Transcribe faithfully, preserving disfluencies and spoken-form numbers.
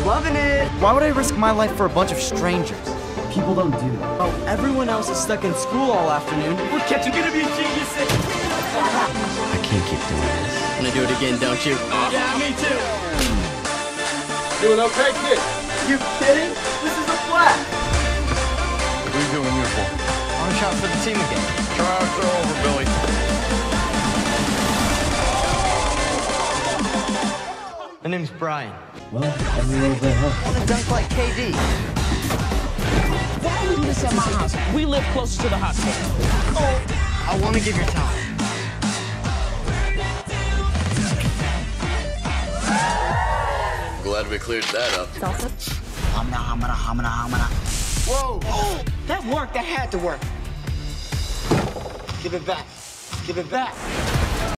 Loving it. Why would I risk my life for a bunch of strangers? People don't do that. Oh, everyone else is stuck in school all afternoon. We're catching gonna be geniuses. I can't keep doing this. Wanna do it again, don't you? Yeah, me too. Doing okay, kid? You kidding? This is a flat. What are you doing here for? I'm shot for the team again. Tryouts are over, Billy. My name's Brian. Well, every little bit helps. I wanna dunk like K D. Why do you do this at my house? We live closer to the hospital. Oh, I wanna give your time. Glad we cleared that up. Hamna, hamna, hamna, hamna. Whoa! Oh, that worked. That had to work. Give it back. Give it back.